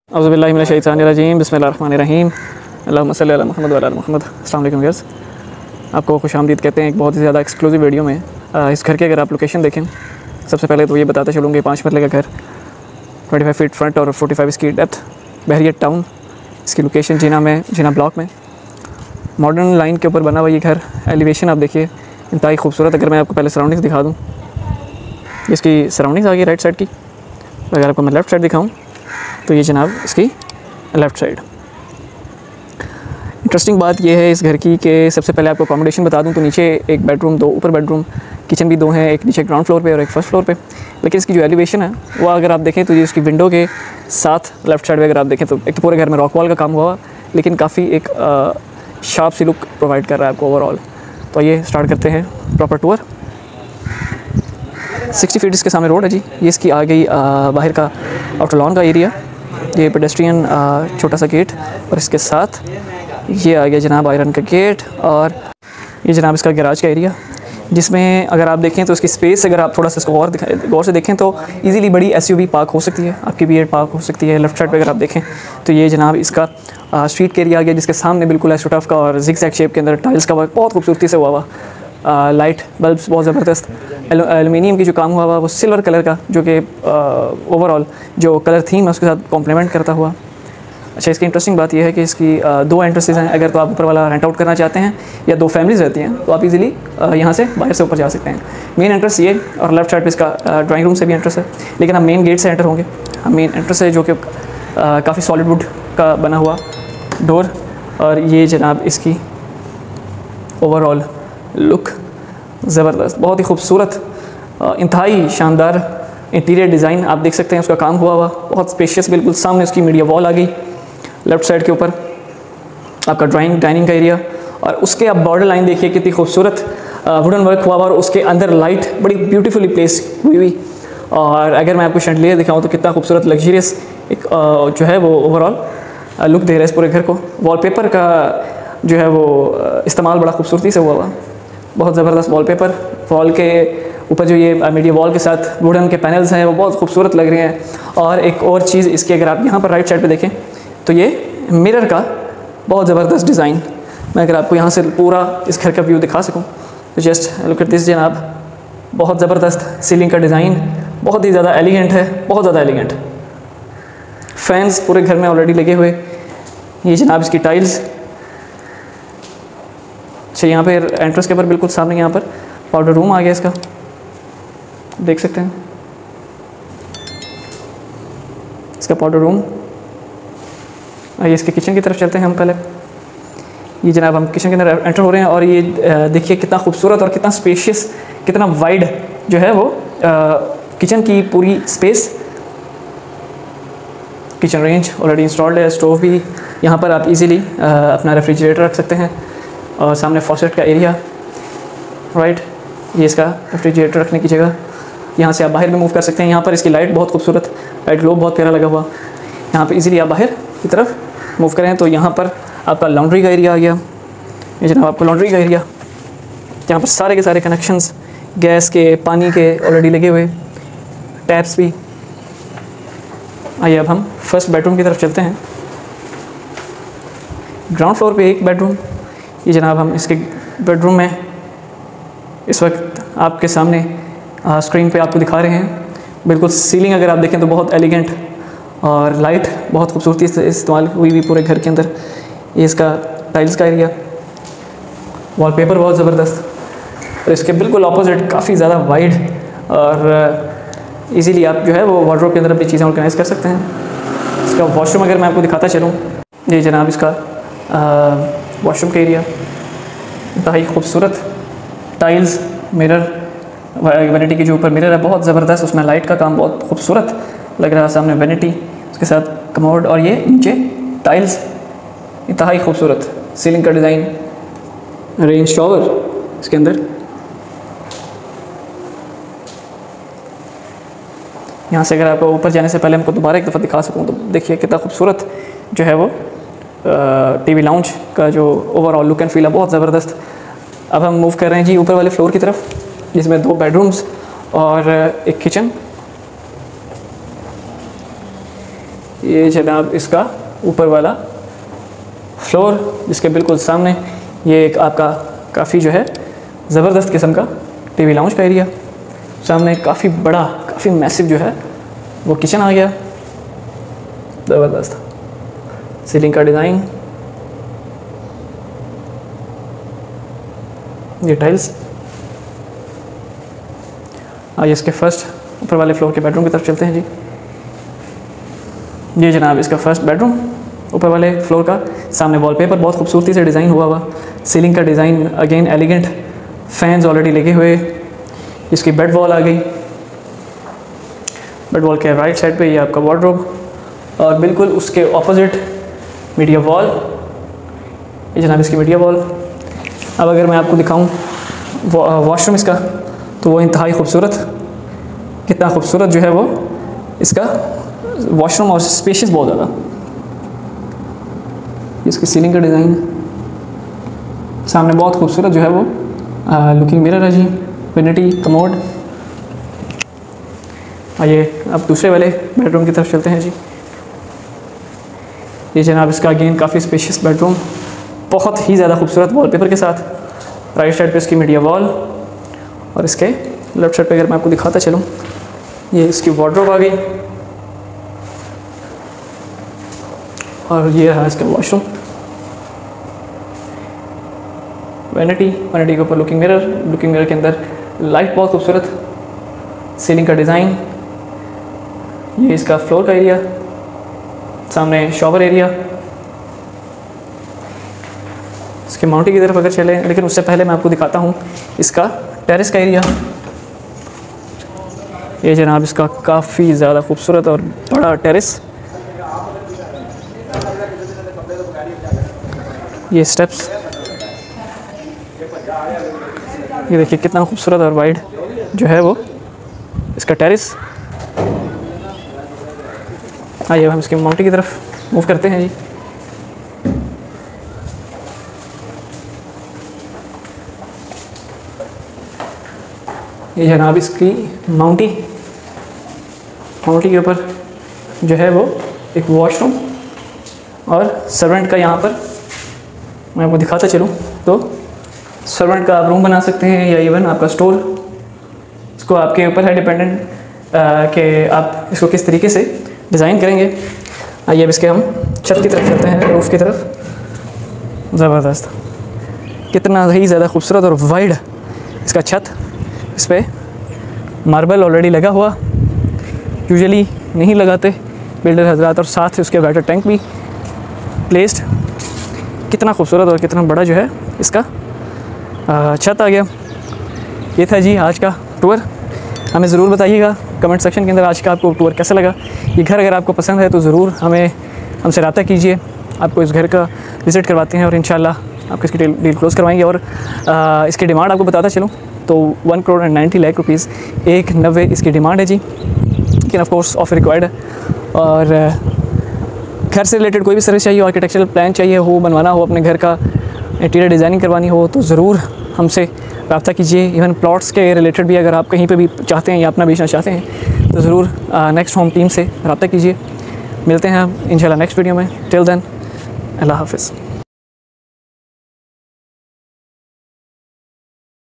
औज़ुबिल्लाहि मिनश्शैतानिर्रजीम बिस्मिल्लाहिर्रहमानिर्रहीम अल्लाहुम्मा सल्लि अला मुहम्मद व अला मुहम्मद। अस्सलाम वालेकुम व्यूअर्स, आपको खुशामदीद कहते हैं एक बहुत ही ज़्यादा एक्सक्लूसिव वीडियो में। इस घर की अगर आप लोकेशन देखें, सबसे पहले तो ये बताते चलूँगे 5 मरले का घर, 25 फीट फ्रंट और 45 इसकी डेप्थ, बहरियत टाउन। इसकी लोकेशन जीना ब्लॉक में मॉडर्न लाइन के ऊपर बना हुआ ये घर। एलिवेशन आप देखिए इंतहाई खूबसूरत। अगर मैं आपको पहले सराउंडिंग्स दिखा दूँ, इसकी सराउंडिंग्स आ गई राइट साइड की। अगर आपको मैं लेफ़्ट साइड दिखाऊँ तो ये जनाब इसकी लेफ़्ट साइड। इंटरेस्टिंग बात यह है इस घर की कि सबसे पहले आपको अकोमोडेशन बता दूं तो नीचे एक बेडरूम, 2 ऊपर बेडरूम, किचन भी 2 हैं, एक नीचे ग्राउंड फ्लोर पे और एक फर्स्ट फ्लोर पे। लेकिन इसकी जो एलिवेशन है वो अगर आप देखें तो ये इसकी विंडो के साथ लेफ़्ट साइड में अगर आप देखें तो एक तो पूरे घर में रॉक वॉल का काम हुआ, लेकिन काफ़ी एक शार्प सी लुक प्रोवाइड कर रहा है आपको ओवरऑल। तो ये स्टार्ट करते हैं प्रॉपर टूर। 60 फीट इसके सामने रोड है जी। ये इसकी आ गई बाहर का आउटर लॉन का एरिया, ये पेडेस्ट्रियन छोटा सा गेट, और इसके साथ ये आ गया जनाब आयरन का गेट। और ये जनाब इसका गैराज का एरिया, जिसमें अगर आप देखें तो इसकी स्पेस, अगर आप थोड़ा सा इसको गौर से देखें तो इजीली बड़ी एसयूवी पार्क हो सकती है, आपकी बी पार्क हो सकती है। लेफ़्ट साइड पे अगर आप देखें तो ये जनाब इसका स्ट्रीट के एरिया आ गया, जिसके सामने बिल्कुल एस्ट्रोटफ का और जिगजैग शेप के अंदर टाइल्स का वर्क बहुत खूबसूरती से हुआ। लाइट बल्ब्स बहुत ज़बरदस्त, एलुमिनियम की जो काम हुआ वो सिल्वर कलर का, जो कि ओवरऑल जो कलर थीम है उसके साथ कॉम्प्लीमेंट करता हुआ। अच्छा, इसकी इंटरेस्टिंग बात यह है कि इसकी 2 एंट्रेंसेस हैं। अगर तो आप ऊपर वाला रेंट आउट करना चाहते हैं या 2 फैमिलीज़ रहती हैं तो आप इजीली यहाँ से बाहर से ऊपर जा सकते हैं। मेन एंट्रेंस ये, और लेफ्ट साइड पे इसका ड्राइंग रूम से भी एंट्रेंस है, लेकिन हम मेन गेट से एंटर होंगे। हम मेन एंट्रेंस है जो कि काफ़ी सॉलिड वुड का बना हुआ डोर, और ये जनाब इसकी ओवरऑल लुक ज़बरदस्त, बहुत ही खूबसूरत, इंतहाई शानदार इंटीरियर डिज़ाइन आप देख सकते हैं। उसका काम हुआ बहुत स्पेशियस, बिल्कुल सामने उसकी मीडिया वॉल आ गई। लेफ़्ट साइड के ऊपर आपका डाइनिंग का एरिया, और उसके आप बॉर्डर लाइन देखिए कितनी खूबसूरत वुडन वर्क हुआ, और उसके अंदर लाइट बड़ी ब्यूटीफुली प्लेस हुई। और अगर मैं आपको शैंडलियर दिखाऊँ तो कितना खूबसूरत लग्जरियस एक जो है वो ओवरऑल लुक दे रहा है इस पूरे घर को। वॉलपेपर का जो है वो इस्तेमाल बड़ा खूबसूरती से हुआ, बहुत ज़बरदस्त वॉलपेपर। वॉल के ऊपर जो ये मीडिया वॉल के साथ वुडन के पैनल्स हैं वो बहुत खूबसूरत लग रहे हैं। और एक और चीज़ इसकी, अगर आप यहाँ पर राइट साइड पे देखें तो ये मिरर का बहुत ज़बरदस्त डिज़ाइन। मैं अगर आपको यहाँ से पूरा इस घर का व्यू दिखा सकूँ तो जस्ट लुक एट दिस जनाब, बहुत ज़बरदस्त सीलिंग का डिज़ाइन, बहुत ही ज़्यादा एलिगेंट है, बहुत ज़्यादा एलिगेंट। फैंस पूरे घर में ऑलरेडी लगे हुए। ये जनाब इसकी टाइल्स। अच्छा, यहाँ पे एंट्रेंस के ऊपर बिल्कुल सामने यहाँ पर पाउडर रूम आ गया इसका, देख सकते हैं इसका पाउडर रूम। आइए इसके किचन की तरफ चलते हैं हम पहले। ये जनाब हम किचन के अंदर एंटर हो रहे हैं, और ये देखिए कितना खूबसूरत और कितना स्पेशियस, कितना वाइड जो है वो किचन की पूरी space. Kitchen range already installed है, स्टोव भी यहाँ पर आप इजीली अपना रेफ्रिजरेटर रख सकते हैं, और सामने फॉसेट का एरिया राइट, ये इसका रेफ्रिजरेटर रखने की जगह। यहाँ से आप बाहर भी मूव कर सकते हैं। यहाँ पर इसकी लाइट बहुत खूबसूरत, लाइट ग्लोब बहुत प्यारा लगा हुआ। यहाँ पे इजीली आप बाहर की तरफ मूव करें तो यहाँ पर आपका लॉन्ड्री का एरिया आ गया। ये जनाब आपको लॉन्ड्री का एरिया, यहाँ पर सारे के सारे कनेक्शंस गैस के, पानी के ऑलरेडी लगे हुए, टैप्स भी। आइए अब हम फर्स्ट बेडरूम की तरफ चलते हैं। ग्राउंड फ्लोर पे एक बेडरूम। ये जनाब हम इसके बेडरूम में इस वक्त आपके सामने स्क्रीन पे आपको दिखा रहे हैं। बिल्कुल सीलिंग अगर आप देखें तो बहुत एलिगेंट, और लाइट बहुत खूबसूरती से इस्तेमाल हुई भी पूरे घर के अंदर। ये इसका टाइल्स का एरिया, वॉलपेपर बहुत ज़बरदस्त, और इसके बिल्कुल ऑपोजिट काफ़ी ज़्यादा वाइड, और इजीली आप जो है वो वार्डरोब के अंदर अपनी चीज़ें ऑर्गेनाइज कर सकते हैं। इसका वॉशरूम अगर मैं आपको दिखाता चलूँ, ये जनाब इसका वॉशरूम का एरिया, इंतहाई खूबसूरत टाइल्स, मिरर, वैनिटी के जो ऊपर मिरर है बहुत ज़बरदस्त, उसमें लाइट का काम बहुत खूबसूरत लग रहा है। सामने वैनिटी, उसके साथ कमोड, और ये नीचे टाइल्स, इंतहाई खूबसूरत सीलिंग का डिज़ाइन। रेन शॉवर इसके अंदर। यहाँ से अगर आपको ऊपर जाने से पहले हमको दोबारा एक दफ़ा दिखा सकूँ तो देखिए कितना खूबसूरत जो है वो टीवी लाउंज का जो ओवरऑल लुक एंड फील है, बहुत ज़बरदस्त। अब हम मूव कर रहे हैं जी ऊपर वाले फ्लोर की तरफ, जिसमें 2 बेडरूम्स और एक किचन। ये जनाब इसका ऊपर वाला फ्लोर, जिसके बिल्कुल सामने ये एक आपका काफ़ी जो है ज़बरदस्त किस्म का टीवी लाउंज का एरिया, सामने काफ़ी बड़ा, काफ़ी मैसिव जो है वो किचन आ गया, ज़बरदस्त। सीलिंग का डिज़ाइन, ये टाइल्स। आइए इसके फर्स्ट ऊपर वाले फ्लोर के बेडरूम की तरफ चलते हैं जी। ये जनाब इसका फर्स्ट बेडरूम ऊपर वाले फ्लोर का। सामने वॉलपेपर बहुत खूबसूरती से डिज़ाइन हुआ। सीलिंग का design again elegant, fans already लगे हुए। इसकी बेड वॉल आ गई। बेड वॉल के राइट साइड पे ये आपका वार्डरोब और बिल्कुल उसके ऑपोजिट मीडिया वॉल। ये जनाब इसकी मीडिया वॉल। अब अगर मैं आपको दिखाऊं वॉशरूम इसका, तो वो इंतहाई खूबसूरत, कितना खूबसूरत जो है वो इसका वॉशरूम और स्पेशियस बहुत ज़्यादा। इसकी सीलिंग का डिज़ाइन, सामने बहुत खूबसूरत जो है वो लुकिंग मिरर है जी, वेनिटी कमोड। आइए अब दूसरे वाले बेडरूम की तरफ चलते हैं जी। ये जनाब इसका अगेन काफ़ी स्पेशियस बेडरूम, बहुत ही ज़्यादा खूबसूरत वॉलपेपर के साथ। राइट साइड पे इसकी मीडिया वॉल और इसके लेफ्ट साइड पे अगर मैं आपको दिखाता चलूँ, ये इसकी वार्डरोब आ गई और ये रहा इसका वॉशरूम। वैनिटी के ऊपर लुकिंग मिरर के अंदर लाइट बहुत खूबसूरत। सीलिंग का डिज़ाइन, ये इसका फ्लोर का एरिया, सामने शॉवर एरिया। इसके माउंटी की तरफ अगर चले, लेकिन उससे पहले मैं आपको दिखाता हूँ इसका टेरेस का एरिया। ये जनाब इसका काफ़ी ज़्यादा खूबसूरत और बड़ा टेरेस। ये स्टेप्स, ये देखिए कितना खूबसूरत और वाइड जो है वो इसका टेरेस। आइए हम इसके माउंटी की तरफ मूव करते हैं जी। ये जनाब इसकी माउंटी के ऊपर जो है वो एक वॉशरूम और सर्वेंट का, यहाँ पर मैं आपको दिखाता चलूँ तो सर्वेंट का आप रूम बना सकते हैं या इवन आपका स्टोर। इसको आपके ऊपर है डिपेंडेंट कि आप इसको किस तरीके से डिज़ाइन करेंगे। आइए अब इसके हम छत की तरफ चलते हैं, रूफ़ की तरफ। ज़बरदस्त, कितना ही ज़्यादा खूबसूरत और वाइड इसका छत। इस पर मार्बल ऑलरेडी लगा हुआ, यूजुअली नहीं लगाते बिल्डर हजरात, और साथ ही उसके वाटर टैंक भी प्लेस्ड। कितना खूबसूरत और कितना बड़ा जो है इसका छत आ गया। ये था जी आज का टूर। हमें ज़रूर बताइएगा कमेंट सेक्शन के अंदर आज का आपको टूर कैसा लगा। ये घर अगर आपको पसंद है तो ज़रूर हमसे रब्ता कीजिए, आपको इस घर का विज़िट करवाते हैं और इंशाल्लाह आपको इसकी डील क्लोज़ करवाएंगे। और इसकी डिमांड आपको बताता चलूँ तो 1,90,00,000 रुपीज़ 1,90 इसकी डिमांड है जी, लेकिन ऑफ कोर्स ऑफर रिक्वायर्ड है। और घर से रिलेटेड कोई भी सर्विस चाहिए, आर्किटेक्चरल प्लान चाहिए हो, बनवाना हो, अपने घर का इंटीरियर डिज़ाइनिंग करवानी हो, तो ज़रूर हमसे रब्ता कीजिए। इवन प्लॉट्स के रिलेटेड भी अगर आप कहीं पे भी चाहते हैं या अपना बेचना चाहते हैं तो ज़रूर नेक्स्ट होम टीम से रब्ता कीजिए। मिलते हैं इंशाल्लाह नेक्स्ट वीडियो में। टिल देन, अल्लाह हाफ़िज़।